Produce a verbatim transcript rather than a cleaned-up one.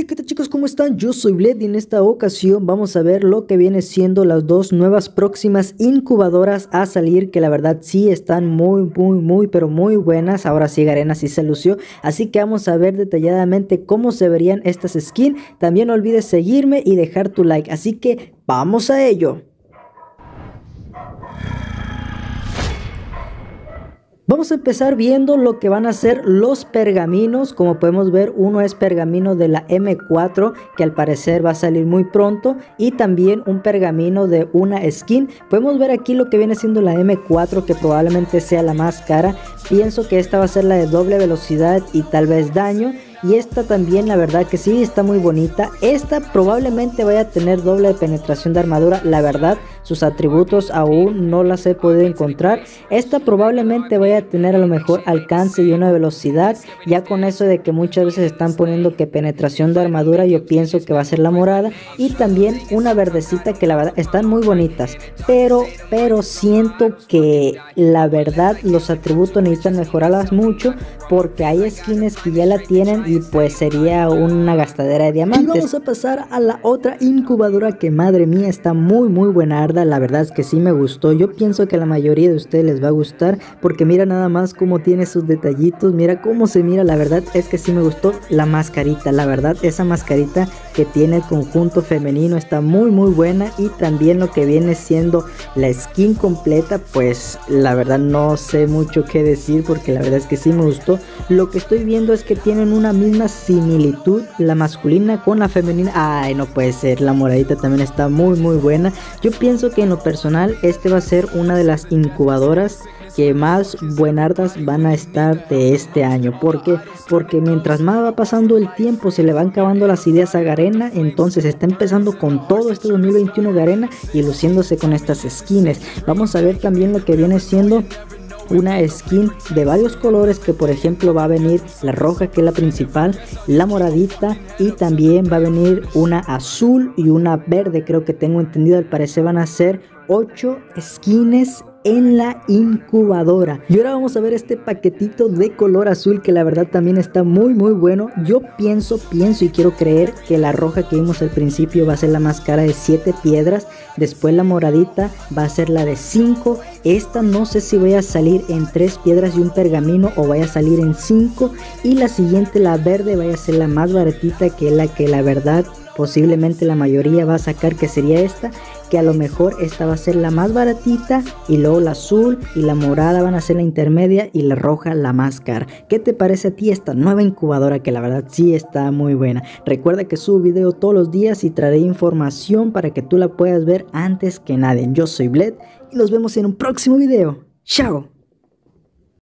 Hey, ¿qué tal chicos? ¿Cómo están? Yo soy Bled y en esta ocasión vamos a ver lo que viene siendo las dos nuevas próximas incubadoras a salir, que la verdad sí están muy muy muy pero muy buenas. Ahora sí Garena sí se lució, así que vamos a ver detalladamente cómo se verían estas skins. También no olvides seguirme y dejar tu like, así que vamos a ello. Vamos a empezar viendo lo que van a ser los pergaminos. Como podemos ver, uno es pergamino de la M cuatro, que al parecer va a salir muy pronto, y también un pergamino de una skin. Podemos ver aquí lo que viene siendo la M cuatro, que probablemente sea la más cara. Pienso que esta va a ser la de doble velocidad y tal vez daño. Y esta también, la verdad que sí está muy bonita. Esta probablemente vaya a tener doble penetración de armadura. La verdad, sus atributos aún no las he podido encontrar. Esta probablemente vaya a tener a lo mejor alcance y una velocidad. Ya con eso de que muchas veces están poniendo que penetración de armadura, yo pienso que va a ser la morada. Y también una verdecita, que la verdad están muy bonitas. Pero, pero siento que la verdad los atributos necesitan mejorarlas mucho, porque hay skins que ya la tienen y pues sería una gastadera de diamantes. Y vamos a pasar a la otra incubadora, que madre mía está muy muy buenarda. La verdad es que sí me gustó. Yo pienso que a la mayoría de ustedes les va a gustar, porque mira nada más cómo tiene sus detallitos, mira cómo se mira. La verdad es que sí me gustó la mascarita. La verdad, esa mascarita que tiene el conjunto femenino está muy muy buena. Y también lo que viene siendo la skin completa, pues la verdad no sé mucho qué decir, porque la verdad es que sí me gustó. Lo que estoy viendo es que tienen una misma similitud la masculina con la femenina. Ay, no puede ser, la moradita también está muy muy buena. Yo pienso que en lo personal este va a ser una de las incubadoras que más buenardas van a estar de este año. ¿Por qué? Porque mientras más va pasando el tiempo, se le van acabando las ideas a Garena. Entonces está empezando con todo este dos mil veintiuno Garena y luciéndose con estas skins. Vamos a ver también lo que viene siendo una skin de varios colores, que por ejemplo va a venir la roja, que es la principal, la moradita, y también va a venir una azul y una verde. Creo que tengo entendido, al parecer van a ser ocho skins en la incubadora. Y ahora vamos a ver este paquetito de color azul, que la verdad también está muy muy bueno. Yo pienso, pienso y quiero creer que la roja que vimos al principio va a ser la más cara, de siete piedras. Después la moradita va a ser la de cinco. Esta no sé si vaya a salir en tres piedras y un pergamino, o vaya a salir en cinco. Y la siguiente, la verde, vaya a ser la más baratita, que es la que la verdad posiblemente la mayoría va a sacar, que sería esta, que a lo mejor esta va a ser la más baratita, y luego la azul y la morada van a ser la intermedia, y la roja la más cara. ¿Qué te parece a ti esta nueva incubadora, que la verdad sí está muy buena? Recuerda que subo video todos los días y traeré información para que tú la puedas ver antes que nadie. Yo soy Bled y nos vemos en un próximo video. ¡Chao!